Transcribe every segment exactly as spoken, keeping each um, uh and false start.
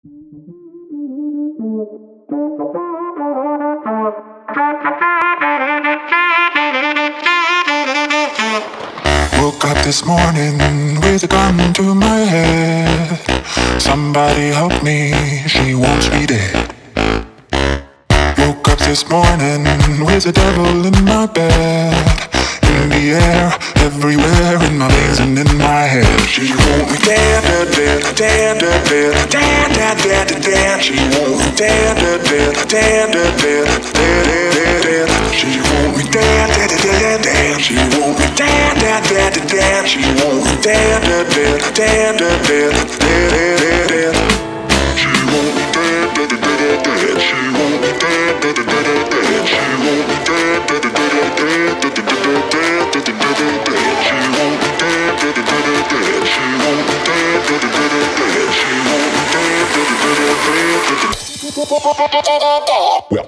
Woke up this morning with a gun to my head. Somebody help me, she wants me dead. Woke up this morning with the devil in my bed. In the air, everywhere, in my veins and in my head. She won't me dead, dead, dead, dead, dead, dead, dead, dead, dead, dead. She won't me dead, dead, dead, dead, dead, dead, dead, dead, dead. She won't me dead, dead, dead, dead, dead. She won't me dead, dead, dead, dead, dead. She won't me dead, dead, dead, dead, dead, dead, dead, dead. She won't me dead, dead, dead, dead, dead. She won't me dead, dead, dead, dead, dead. She won't me dead, dead, dead, dead, dead, dead, dead, dead, dead, dead. She won't be dead, dead, dead, dead, dead. She won't be dead, dead, dead, dead, dead. She won't be dead, dead, dead, dead, dead. Well.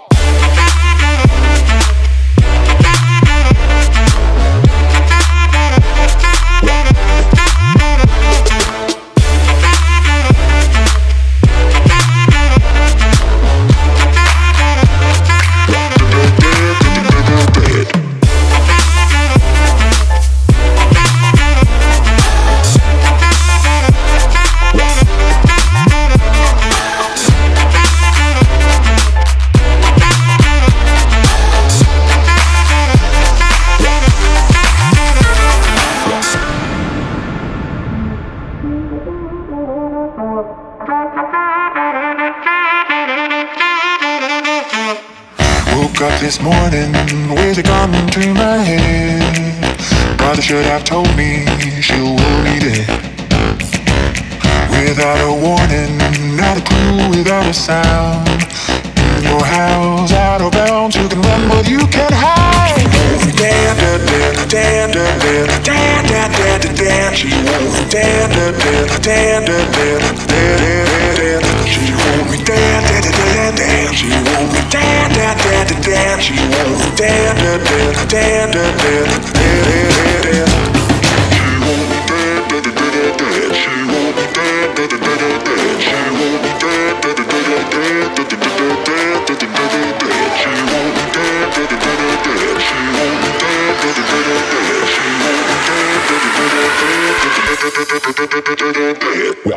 Woke up this morning with a gun to my head. Brother should have told me she'll be dead. Without a warning, not a clue, without a sound. In your house, out of bounds, you can run but you can't hide. Dead, dead, dead, dead, dead, dead, dead, dead, dead, dead. She won't be dead, dead, dead, dead, dead, dead, dead, dead. She won't be dead, dead, dead, dead. She won't be dead, dead, dead, dead. She won't be dead, dead, dead, dead, dead, dead, dead. She won't be dead, dead, dead, dead. She won't be dead, dead, dead, dead. She won't be dead, dead, dead, dead, dead, dead, dead, dead. She won't be dead, dead, dead, dead. She won't be dead, dead, dead, dead. She won't be dead, dead, dead, dead, dead, dead. Well.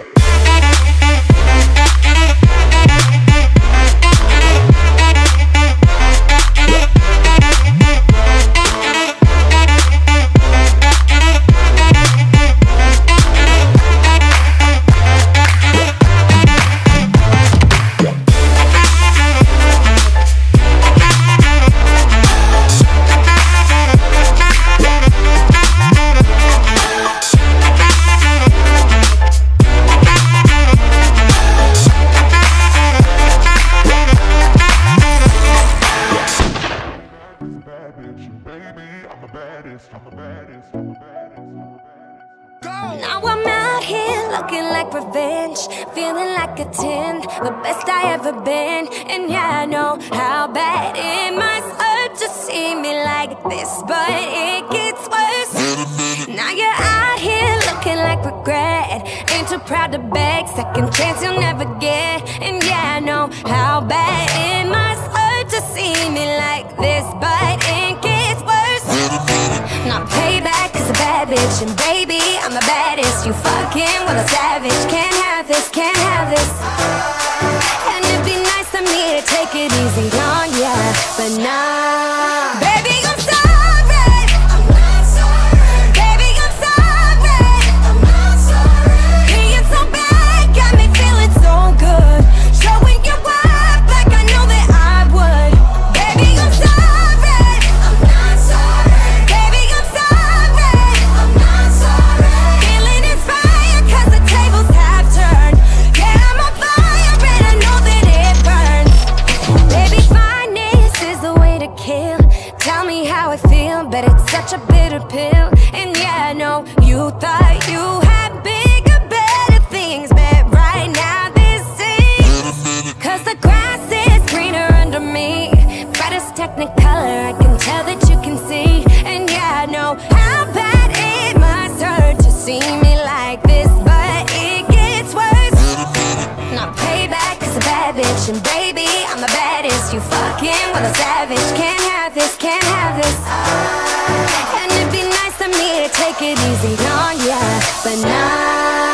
Now I'm out here looking like revenge, feeling like a ten, the best I ever been. And yeah, I know how bad it must hurt to see me like this, but it gets worse. Now you're out here looking like regret, ain't too proud to beg, second chance you'll never get. And yeah, I know how bad it must hurt to see me like this, but it gets worse. Now payback is a bad bitch, and baby, I'm the baddest. You fucking with a savage, can't have this, can't have this. And it'd be nice of me to take it easy on ya, but nah. Baby, I'm sorry, I'm not sorry. Baby, I'm sorry, I'm not sorry. Being so bad got me feeling so good, showing you up like I know that I would. Baby, I'm sorry, I'm not sorry. Baby, I'm sorry, I'm not sorry. Feeling inspired 'cause the tables have turned. Yeah, I'm a bitch. And baby, I'm the baddest. You fucking with a savage. Can't have this, can't have this. And it'd be nice of me to take it easy on ya, but nah.